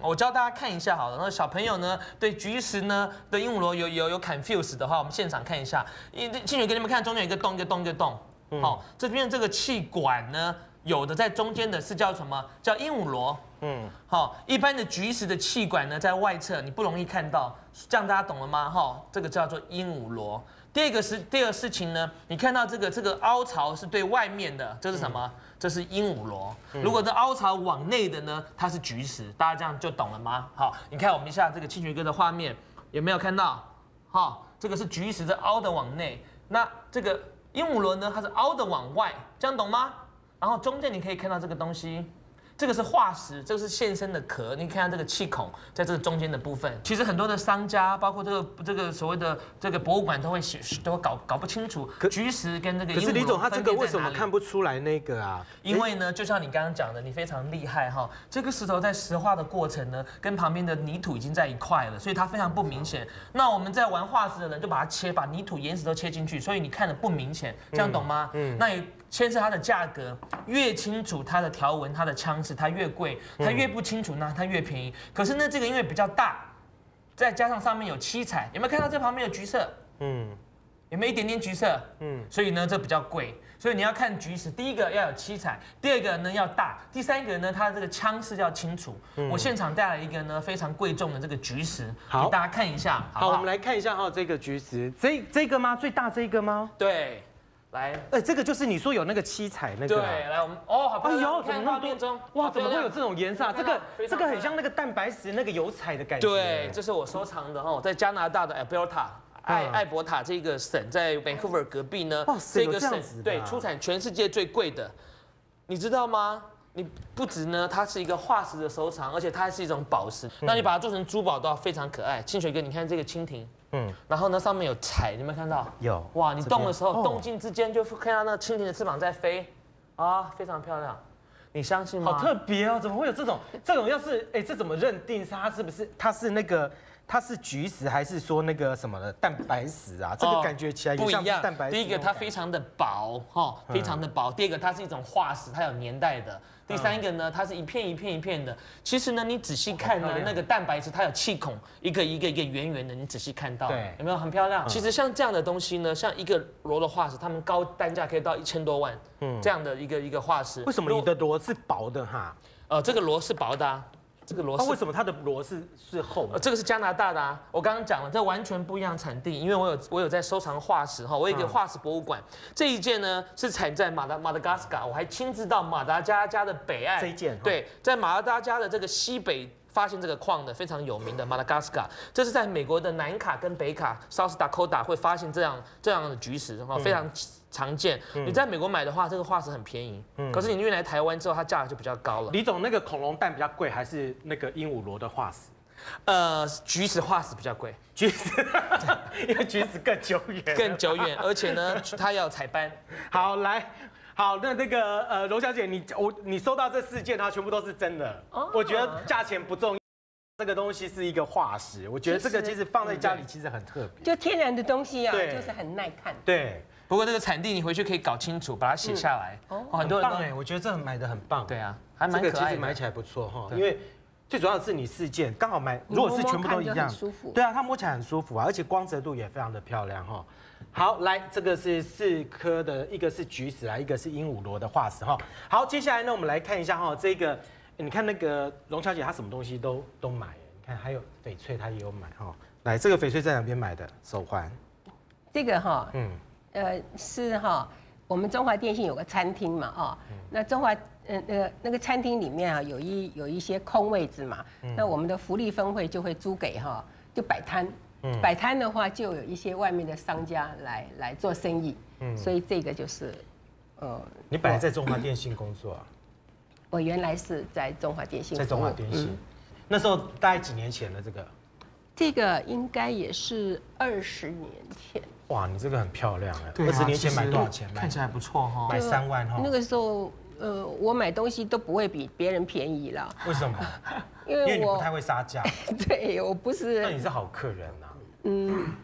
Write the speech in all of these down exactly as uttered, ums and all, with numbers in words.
我教大家看一下好了。然后小朋友呢，对菊石呢的鹦鹉螺有有有 confuse 的话，我们现场看一下。因清水给你们看，中间有一个洞，一个洞，一个洞。好，这边这个气管呢，有的在中间的是叫什么？叫鹦鹉螺。嗯，好，一般的菊石的气管呢，在外侧你不容易看到，这样大家懂了吗？哈，这个叫做鹦鹉螺。第二个是第二个事情呢，你看到这个这个凹槽是对外面的，这是什么？这是鹦鹉螺。如果这凹槽往内的呢，它是菊石。大家这样就懂了吗？好，你看我们一下这个清水哥的画面，有没有看到？好，这个是菊石的凹的往内，那这个鹦鹉螺呢，它是凹的往外，这样懂吗？然后中间你可以看到这个东西。这个是化石，这个是现生的壳，你看这个气孔在这个中间的部分。其实很多的商家，包括这个这个所谓的这个博物馆，都会都会搞搞不清楚菊石跟那个鹦鹉螺。 可是李总，他这个为什么看不出来那个啊？ 因为呢，就像你刚刚讲的，你非常厉害哈。这个石头在石化的过程呢，跟旁边的泥土已经在一块了，所以它非常不明显。那我们在玩化石的人就把它切，把泥土、岩石都切进去，所以你看的不明显，这样懂吗？嗯。那也牵涉它的价格，越清楚它的条纹、它的枪式，它越贵；它越不清楚呢，它越便宜。可是呢，这个因为比较大，再加上上面有七彩，有没有看到这旁边有橘色？嗯，有没有一点点橘色？嗯，所以呢，这比较贵。所以你要看菊石，第一个要有七彩，第二个呢要大，第三个呢它的这个枪式要清楚。我现场带来一个呢非常贵重的这个菊石，给大家看一下。 好，我们来看一下哈，这个菊石，这这个吗？最大这个吗？ 对。来， 哎，这个就是你说有那个七彩那个。 对，来我们哦，好漂亮！哎呦， 怎么那么多？哇，怎么会有这种颜色？这个这个很像那个蛋白石那个油彩的感觉。 对，这是我收藏的哈，在加拿大的 Alberta 艾艾伯塔这个省，在 Vancouver 隔壁呢，这个省对出产全世界最贵的，你知道吗？你不止呢，它是一个化石的收藏，而且它还是一种宝石。那你把它做成珠宝都要非常可爱。清水哥，你看这个蜻蜓。嗯，然后呢，上面有彩，你有没有看到？ 有。 哇，你动的时候，动静之间就看到那蜻蜓的翅膀在飞，啊，非常漂亮。你相信吗？ 好特别哦，怎么会有这种？这种要是，哎，这怎么认定它是不是？它是那个，它是菊石还是说那个什么的蛋白石啊？这个感觉起来不一样。 蛋白石。 第一个它非常的薄，哈，非常的薄。第二个它是一种化石，它有年代的。第三个呢，它是一片一片一片的。其实呢，你仔细看呢，那个蛋白质它有气孔，一个一个一个圆圆的，你仔细看到，对，有没有很漂亮？其实像这样的东西呢，像一个螺的化石，他们高单价可以到一千多万，嗯，这样的一个一个化石。 为什么你的螺是薄的哈？ 呃，这个螺是薄的啊。这个螺是为什么它的螺是是厚的？ 这个是加拿大的啊，我刚刚讲了，这完全不一样产地，因为我有我有在收藏化石哈，我有一个化石博物馆，这一件呢是产在马达马达加斯加，我还亲自到马达加加的北岸， 这一件对，在马达加的这个西北发现这个矿的非常有名的马达加斯加，这是在美国的南卡跟北卡 South Dakota 会发现这样这样的菊石哈，非常常见。你在美国买的话，这个化石很便宜，可是你运来台湾之后，它价格就比较高了。 李总，那个恐龙蛋比较贵，还是那个鹦鹉螺的化石？ 呃，菊石化石比较贵， 菊石，因为菊石更久远， 更久远，而且呢，它要有彩斑。 好，来。好，那那个呃，罗小姐，你我你收到这四件，它全部都是真的。哦，我觉得价钱不重要，这个东西是一个化石，我觉得这个其实放在家里其实很特别。 就天然的东西啊，就是很耐看。 对， 不过这个产地你回去可以搞清楚，把它写下来。哦， 很多人棒哎，我觉得这买的很棒。 对啊，还蛮可爱的。 这个其实买起来不错哈，因为最主要的是你四件刚好买，如果是全部都一样， 舒服。 对啊，它摸起来很舒服啊，而且光泽度也非常的漂亮哈。好，来，这个是四颗的，一个是菊石啊，一个是鹦鹉螺的化石哈。好，接下来呢，我们来看一下哈，这个，你看那个龙小姐她什么东西都都买，你看还有翡翠她也有买哈。来，这个翡翠在哪边买的？手环。 这个哈，嗯，呃，是哈，我们中华电信有个餐厅嘛，哦，那中华，呃，那个那个餐厅里面啊，有一有一些空位置嘛，那我们的福利分会就会租给哈，就摆摊。摆摊的话，就有一些外面的商家来来做生意，嗯，所以这个就是， 呃，你本来在中华电信工作啊？ 我原来是在中华电信， 在中华电信，那时候大概几年前了？这个， 这个应该也是二十年前。 哇，你这个很漂亮哎！二十年前买多少钱？ 看起来不错哈， 买三万哈。 那个时候，呃，我买东西都不会比别人便宜啦。 为什么？ 因为因为你不太会杀价。 对，我不是。 那你是好客人啊。 嗯，哎，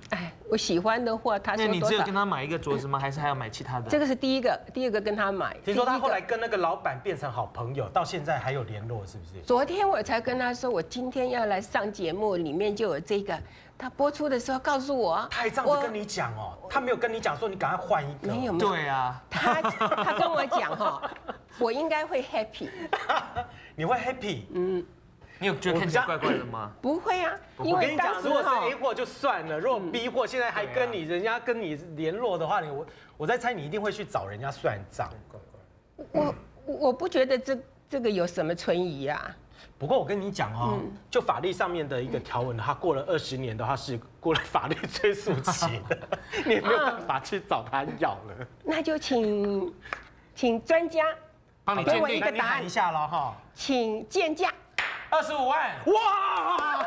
我喜欢的话，他说那你只有多少跟他买一个镯子吗？还是还要买其他的？ 这个是第一个，第二个跟他买。 听说他第一个后来跟那个老板变成好朋友，到现在还有联络，是不是？ 昨天我才跟他说，我今天要来上节目，里面就有这个。他播出的时候告诉我， 他还这样子跟你讲哦，他没有跟你讲说你赶快换一个。 没有没有。 对啊， 他他跟我讲哈，我应该会 happy。 你会 happy？ 嗯， 你有觉得看起来怪怪的吗？ 不会啊，因我跟你讲， 为当时如果是哈 A 货就算了，如果 B 货现在还跟你人家跟你联络的话，你我我在猜你一定会去找人家算账。 我我不觉得这这个有什么存疑啊。 不过我跟你讲哦，就法律上面的一个条文，它过了二十年的话是过了法律追溯期的，你也没有办法去找他要了。 那就请请专家帮你给我鉴定一个答案那你喊一，下了哈。 请见价。 二十五万， 哇！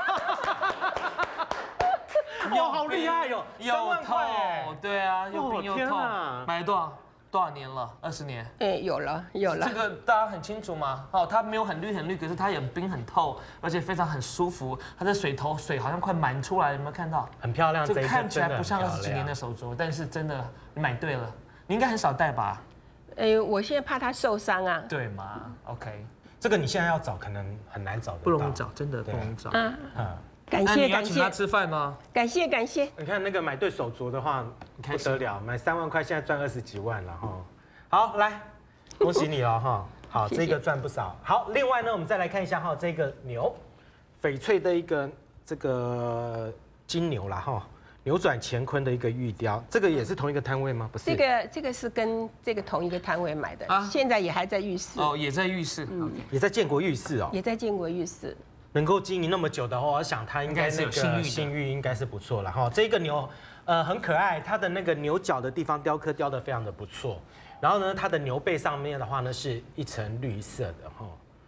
哇，好厉害哟！三又万块哎透，对啊，又冰又哦天透啊， 买了多少多少年了？二十年。 哎，有了有了这。个大家很清楚嘛，哦，它没有很绿很绿，可是它也很冰很透，而且非常很舒服。它的水头水好像快满出来了，有没有看到？ 很漂亮， 这这一只看起来真的不像很漂二十几年的亮手镯，但是真的你买对了，你应该很少戴吧？ 哎，我现在怕他受伤啊。 对嘛 ？OK， 这个你现在要找可能很难找得到， 不容易找，真的不对容易找。 啊， 嗯， 感那谢感谢你要请他吃饭吗？ 感谢感谢。 你看那个买对手镯的话开心不得了，买三万块现在赚二十几万了哈。好，来，恭喜你了哈。好， 谢谢这个赚不少。好，另外呢，我们再来看一下哈，这个牛，翡翠的一个这个金牛啦哈，扭转乾坤的一个玉雕，这个也是同一个摊位吗？不是， 这个这个是跟这个同一个摊位买的， 啊现在也还在浴室， 哦，也在浴室。OK 也在建国浴室哦。 也在建国浴室。 能够经营那么久的话，我想它应该那应该是有信誉的个信誉应该是不错了哈。这个牛，呃，很可爱，它的那个牛角的地方雕刻雕得非常的不错。然后呢，它的牛背上面的话呢是一层绿色的哈。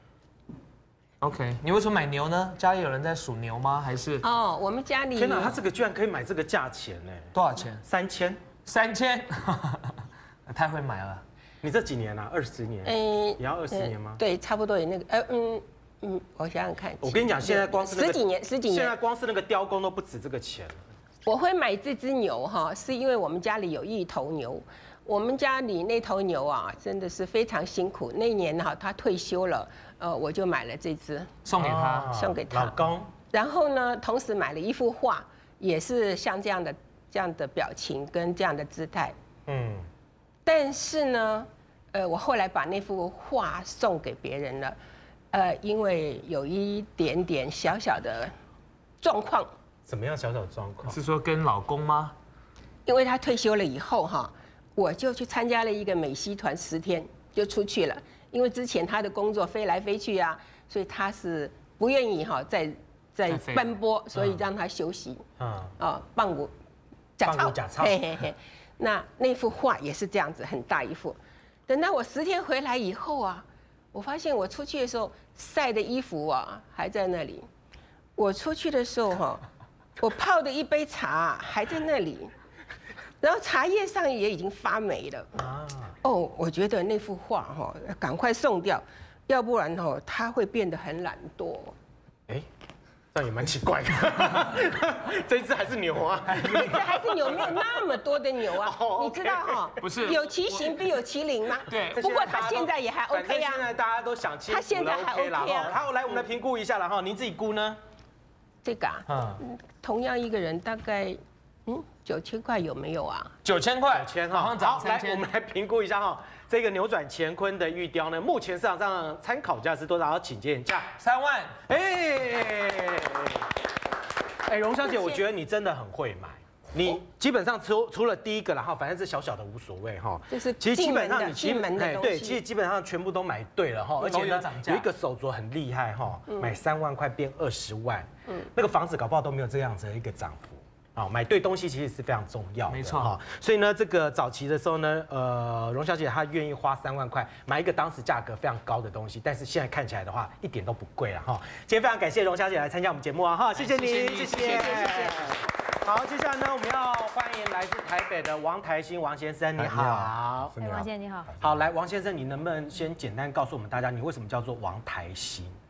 OK，你为什么买牛呢？家里有人在属牛吗？还是哦，我们家里天哪，它这个居然可以买这个价钱呢？ 多少钱？ 三千？ 三千，太会买了。 你这几年啊？二十年？ 哎， 也要二十年吗？ 对，差不多有那个，呃，嗯嗯，我想想看。 我跟你讲，现在光是那个十几年，十几年。 现在光是那个雕工都不止这个钱了。 我会买这只牛哈，是因为我们家里有一头牛。我们家里那头牛啊，真的是非常辛苦。那一年哈，它退休了，呃，我就买了这只送给他。 哦送给他老公。 然后呢，同时买了一幅画，也是像这样的这样的表情跟这样的姿态。 嗯， 但是呢，呃，我后来把那幅画送给别人了，呃，因为有一点点小小的状况， 怎么样？小小状况。 是说跟老公吗？ 因为他退休了以后哈，我就去参加了一个美西团，十天就出去了。因为之前他的工作飞来飞去啊，所以他是不愿意哈再再再飞奔波，所以让他休息。 嗯， 啊，棒骨假棒骨假钞嘿嘿嘿。那那幅画也是这样子，很大一幅。等到我十天回来以后啊，我发现我出去的时候晒的衣服啊还在那里。我出去的时候哈，我泡的一杯茶还在那里，然后茶叶上也已经发霉了。 啊， 哦，我觉得那幅画哈，赶快送掉，要不然哈，它会变得很懒惰。 哎，这样也蛮奇怪的。这一只还是牛啊？ 这还是有没有那么多的牛啊？ 哦你知道哈？ 不是有其形必有其灵吗？ 对不过他现在也还反正 OK 啊。 现在大家都想清楚了， 他现在还 OK 啦 OK 啊哈好，来我们来评估一下了哈，您自己估呢？ 这个啊， 嗯， 同样一个人大概嗯九千块有没有啊？ 九千块， 九千哈。 马上涨好，来三千。 我们来评估一下哈，这个扭转乾坤的玉雕呢，目前市场上参考价是多少？请见价。 三万， 哎，哎，荣小姐，我觉得你真的很会买。你基本上除除了第一个，然后反正是小小的无所谓哈。 就是其实基本上进门的你基进门的哎对， 东西其实基本上全部都买对了哈，而且呢都有涨价有一个手镯很厉害哈，买三万块变二十万，那个房子搞不好都没有这样子的一个涨幅。啊，买对东西其实是非常重要的， 没错哈。所以呢，这个早期的时候呢，呃，荣小姐她愿意花三万块买一个当时价格非常高的东西，但是现在看起来的话，一点都不贵了哈。今天非常感谢荣小姐来参加我们节目啊哈，谢谢你， 谢谢你谢谢谢谢谢好，接下来呢，我们要欢迎来自台北的王台兴王先生，你好。 哎，王先生你好。 好，来，王先生，你能不能先简单告诉我们大家，你为什么叫做王台兴？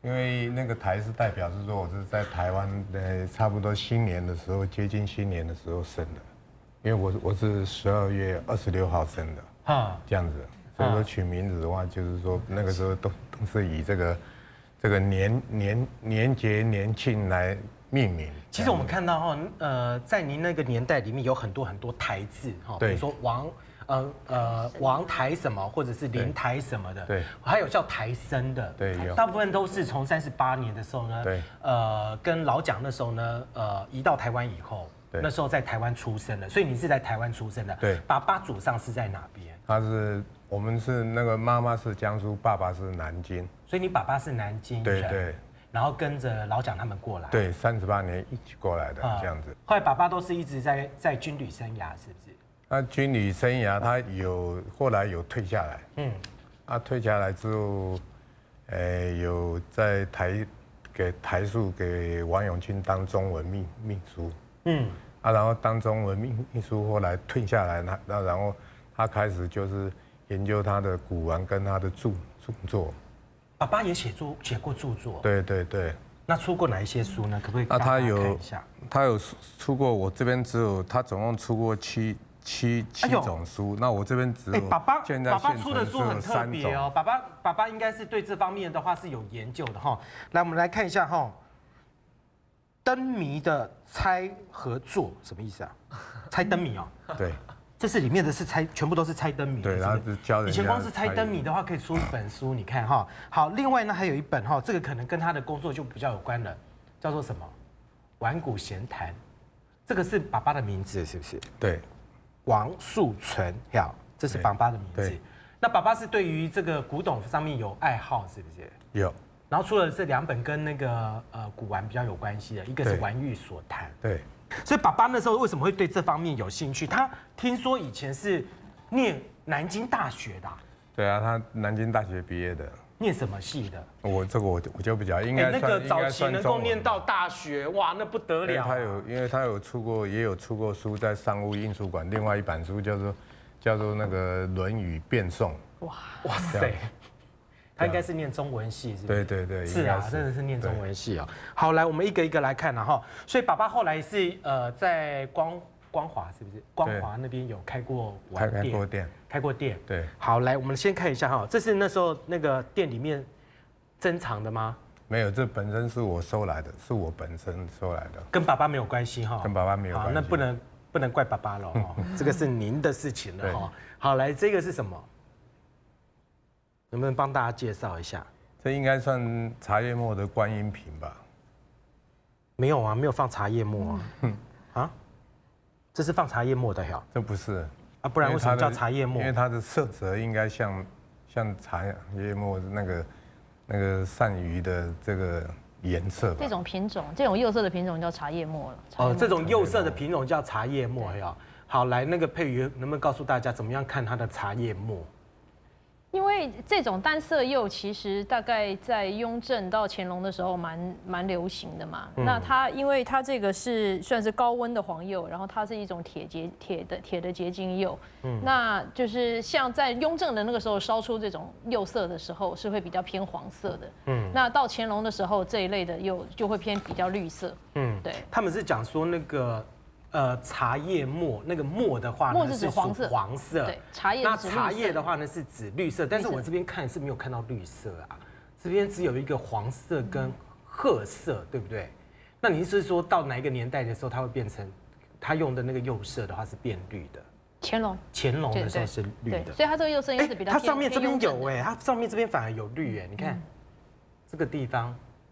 因为那个台是代表是说我是在台湾的差不多新年的时候，接近新年的时候生的，因为我我是十二月二十六号生的，啊，这样子，所以说取名字的话，就是说那个时候都都是以这个这个年年年节年庆来命名。 其实我们看到哈，呃，在您那个年代里面有很多很多台字哈，比如说王。呃呃，王台什么，或者是林台什么的， 对， 还有叫台生的， 对，有， 大部分都是从三十八年的时候呢， 对， 呃，跟老蒋那时候呢，呃，移到台湾以后，那时候在台湾出生的，所以你是在台湾出生的， 对， 爸爸祖上是在哪边？ 他是我们是那个妈妈是江苏，爸爸是南京， 所以你爸爸是南京人， 对对， 然后跟着老蒋他们过来， 对，三十八年一起过来的这样子。 后来爸爸都是一直在在军旅生涯，是不是？ 他军旅生涯，他有后来有退下来，嗯，他退下来之后，呃，有在台给台塑给王永庆当中文秘秘书，嗯，啊，然后当中文秘秘书，后来退下来，那那然后他开始就是研究他的古玩跟他的著著作。 爸爸也写作写过著作， 对对对。 那出过哪一些书呢？可不可以啊，他有看一下？ 他有出过，我这边只有他总共出过七。七七种书，那我这边只有爸爸现在爸爸出的书很特别哦。爸爸爸爸应该是对这方面的话是有研究的哈。来，我们来看一下哈，灯谜的猜和做什么意思啊？猜灯谜哦。 对， 这是里面的是猜，全部都是猜灯谜。 对，然后教人。 以前光是猜灯谜的话，可以出一本书，你看哈。好，另外呢还有一本哈，这个可能跟他的工作就比较有关了，叫做什么？玩古闲谈。这个是爸爸的名字，是不是？ 对。 王树存，呀，这是爸爸的名字。那爸爸是对于这个古董上面有爱好，是不是？ 有。 然后出了这两本跟那个呃古玩比较有关系的，一个是《玩玉所谈》。 对。 所以爸爸那时候为什么会对这方面有兴趣？他听说以前是念南京大学的。 对啊，他南京大学毕业的。 念什么系的？ 我这个我我就比较应该那个早期能够念到大学，哇，那不得了。 他有，因为他有出过，也有出过书在商务印书馆，另外一本书叫做叫做那个《论语辩颂》。 哇哇塞，他应该是念中文系，是不是？对对对， 是啊，真的是念中文系哦。好，来我们一个一个来看了哈。所以爸爸后来是呃在光光华是不是？光华那边有开过玩店， 开过店。 开过店， 对， 好，来，我们先看一下哈，这是那时候那个店里面珍藏的吗？ 没有，这本身是我收来的，是我本身收来的， 跟爸爸没有关系哈， 跟爸爸没有关系， 那不能不能怪爸爸了哈，这个是您的事情了哈。好，来，这个是什么？能不能帮大家介绍一下？ 这应该算茶叶末的观音瓶吧？ 没有啊，没有放茶叶末啊，嗯啊，这是放茶叶末的呀？ 这不是。 啊，不然为什么叫茶叶末？ 因为它的色泽应该像像茶叶末那个那个鳝鱼的这个颜色。 这种品种，这种釉色的品种叫茶叶末了。 哦，这种釉色的品种叫茶叶末呀。好，来那个佩瑜能不能告诉大家怎么样看它的茶叶末？ 因为这种单色釉其实大概在雍正到乾隆的时候蛮蛮流行的嘛。嗯、那它因为它这个是算是高温的黄釉，然后它是一种铁结铁的铁的结晶釉。嗯，那就是像在雍正的那个时候烧出这种釉色的时候是会比较偏黄色的。嗯，那到乾隆的时候这一类的釉就会偏比较绿色。嗯，对。 他们是讲说那个。呃，茶叶末那个末的话呢是指黄色， 黄色。 对，茶叶。 那茶叶的话呢是指绿色，但是我这边看是没有看到绿色啊，这边只有一个黄色跟褐色，对不对？那你是说到哪一个年代的时候，它会变成，它用的那个釉色的话是变绿的？ 乾隆。 乾隆的时候是绿的， 所以它这个釉色应该是比较。 它上面这边有哎，它上面这边反而有绿哎，你看这个地方，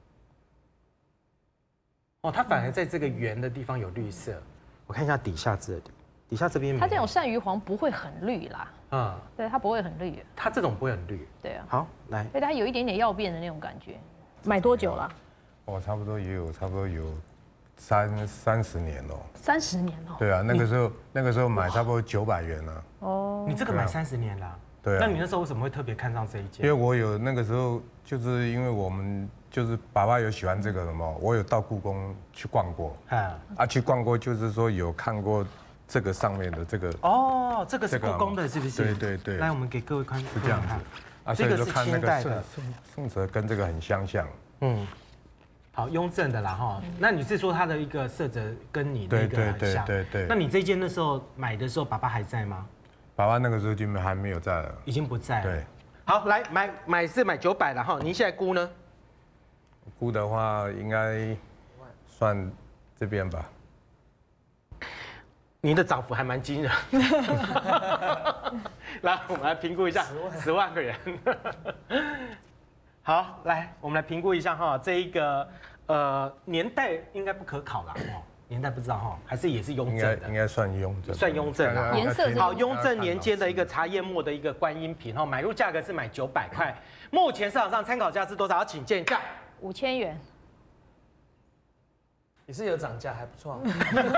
哦，它反而在这个圆的地方有绿色。我看一下底下这里，底下这边它这种鳝鱼黄不会很绿啦，嗯，对，它不会很绿， 它这种不会很绿， 对啊。 好，来， 所以它有一点点药变的那种感觉。买多久了？ 我差不多也有，差不多有三三十年了。 三十年了。 对啊，那个时候那个时候买差不多九百元了。 哦，你这个买三十年了？ 对啊。 那你那时候为什么会特别看上这一件？ 因为我有那个时候，就是因为我们。就是爸爸有喜欢这个什么，我有到故宫去逛过，啊啊去逛过，就是说有看过这个上面的这个哦，这个是故宫的，是不是？ 对对对。 来，我们给各位看， 是这样子。啊， 这个是清代的， 宋宋泽跟这个很相像。 嗯，好，雍正的啦哈。那你是说它的一个色泽跟你那个对对很像？ 对对对。 那你这件那时候买的时候，爸爸还在吗？ 爸爸那个时候就还没有在了， 已经不在了。 对。 好，来买买是买九百了哈。您现在估呢？ 估的话应该算这边吧。 您的涨幅还蛮惊人。来，我们来评估一下，十万个人。好，来，我们来评估一下哈，这一个呃年代应该不可考啦，哦，年代不知道哈，还是也是雍应该正的， 应该算雍正， 算雍正啊。 颜色是好，雍正年间的一个茶叶末的一个观音瓶哈，买入价格是买九百块，目前市场上参考价是多少？请见价。 五千元。 也是有涨价，还不错。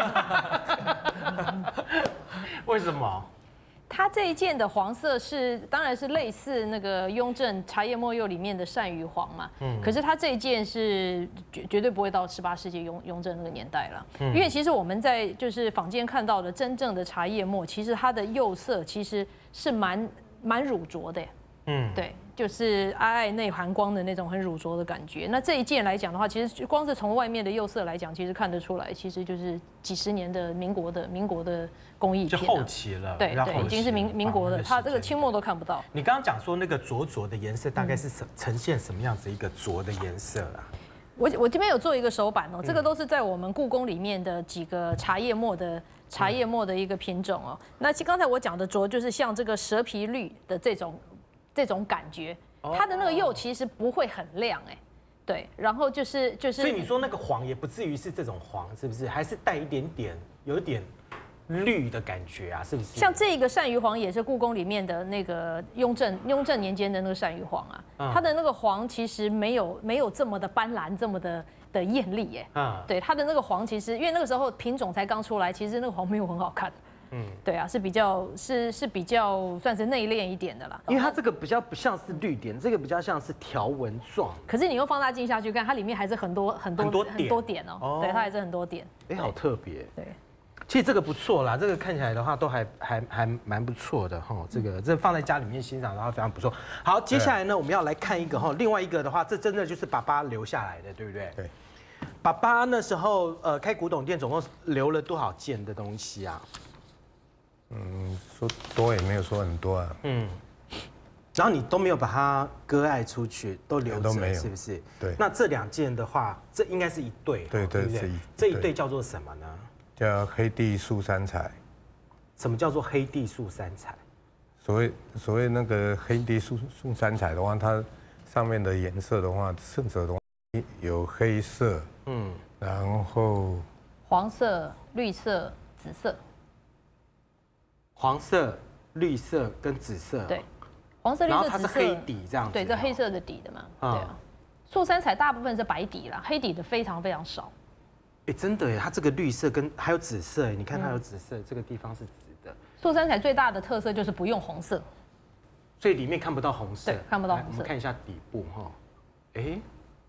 为什么？ 它这一件的黄色是，当然是类似那个雍正茶叶末釉里面的鳝鱼黄嘛。嗯。可是它这一件是绝绝对不会到十八世纪雍雍正那个年代了。嗯。因为其实我们在就是坊间看到的真正的茶叶末，其实它的釉色其实是蛮蛮乳浊的。嗯。对。就是皑皑内含光的那种很乳浊的感觉。那这一件来讲的话，其实光是从外面的釉色来讲，其实看得出来，其实就是几十年的民国的民国的工艺就品、 后期了。 对对，已经是民民国的，它这个清末都看不到。 你刚刚讲说那个浊浊的颜色，大概是什呈现什么样子一个浊的颜色啊？ 我我这边有做一个手板哦，这个都是在我们故宫里面的几个茶叶末的茶叶末的一个品种哦。那刚才我讲的浊，就是像这个蛇皮绿的这种这种感觉。它的那个釉其实不会很亮哎，对，然后就是就是， 所以你说那个黄也不至于是这种黄，是不是？还是带一点点有一点绿的感觉啊，是不是？ 像这个鳝鱼黄也是故宫里面的那个雍正雍正年间的那个鳝鱼黄啊，嗯、它的那个黄其实没有没有这么的斑斓，这么的的艳丽耶。嗯，对，它的那个黄其实因为那个时候品种才刚出来，其实那个黄没有很好看。嗯，对啊，是比较是是比较算是内敛一点的啦， 因为它这个比较不像是绿点，这个比较像是条纹状。 可是你用放大镜下去看，它里面还是很多很多很多点很多点哦，哦对，它还是很多点。 哎，好特别。 对， 其实这个不错啦，这个看起来的话都还还还蛮不错的哈。这个这放在家里面欣赏的话非常不错。好，接下来呢，我们要来看一个哈，另外一个的话，这真的就是爸爸留下来的，对不对？ 对。 爸爸那时候呃开古董店，总共留了多少件的东西啊？ 嗯，说多也没有说很多啊。嗯， 然后你都没有把它割爱出去，都留着，是不是？ 对。 那这两件的话，这应该是一对， 对对对，这一对叫做什么呢？ 叫黑地素三彩。 什么叫做黑地素三彩？ 所谓所谓那个黑地素素三彩的话，它上面的颜色的话，色泽的话有黑色，嗯，然后黄色、绿色、紫色。 黄色、绿色跟紫色， 对，黄色、绿色、紫色， 它是黑底这样子， 对，这黑色的底的嘛，对啊。素三彩大部分是白底啦，黑底的非常非常少。 哎，真的耶，它这个绿色跟还有紫色，你看它有紫色，这个地方是紫的。 素三彩最大的特色就是不用红色， 所以里面看不到红色， 对，看不到红色。 我们看一下底部哈，哎，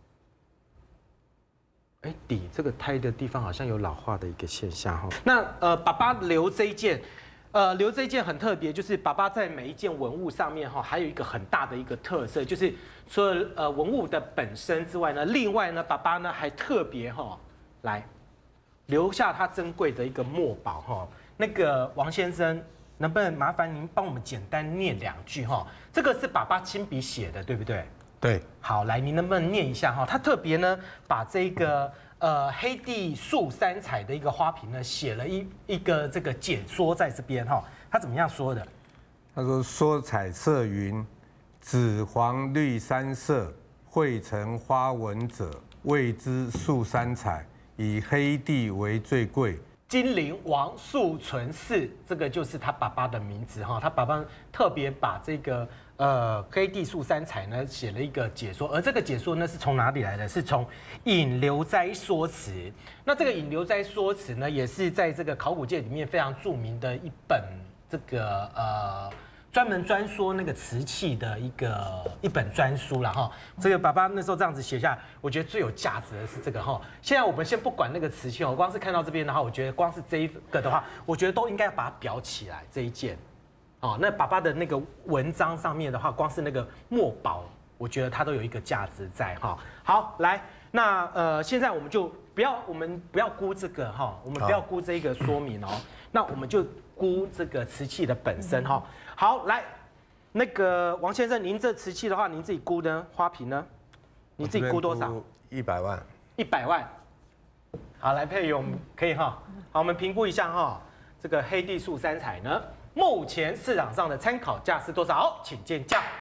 哎，底这个胎的地方好像有老化的一个现象哈。那呃，爸爸留这一件。呃，留这一件很特别，就是爸爸在每一件文物上面哈，还有一个很大的一个特色，就是除了呃文物的本身之外呢，另外呢，爸爸呢还特别哈来留下他珍贵的一个墨宝哈。那个王先生，能不能麻烦您帮我们简单念两句哈？这个是爸爸亲笔写的，对不对？ 对。 好，来，您能不能念一下哈？他特别呢把这个。呃，黑地素三彩的一个花瓶呢，写了一一个这个解说在这边哈，他怎么样说的？ 他说：说彩色云，紫黄绿三色，绘成花纹者，谓之素三彩，以黑地为最贵。 金陵王素存寺，这个就是他爸爸的名字哈。他爸爸特别把这个呃黑地素三彩呢写了一个解说，而这个解说呢是从哪里来的？是从《引流斋说辞》。那这个《引流斋说辞》呢，也是在这个考古界里面非常著名的一本这个呃。专门专说那个瓷器的一个一本专书了哈，这个爸爸那时候这样子写下来，我觉得最有价值的是这个哈。现在我们先不管那个瓷器哦，光是看到这边的话，我觉得光是这一个的话，我觉得都应该把它裱起来这一件。哦，那爸爸的那个文章上面的话，光是那个墨宝我觉得它都有一个价值在哈。好，来，那呃，现在我们就不要，我们不要估这个哈，我们不要估这一个说明哦，那我们就估这个瓷器的本身哈。好，来，那个王先生，您这瓷器的话，您自己估呢？花瓶呢？你自己估多少？ 一百万。 一百万。好，来佩勇可以哈。好，我们评估一下哈，这个黑地树三彩呢，目前市场上的参考价是多少？请见价。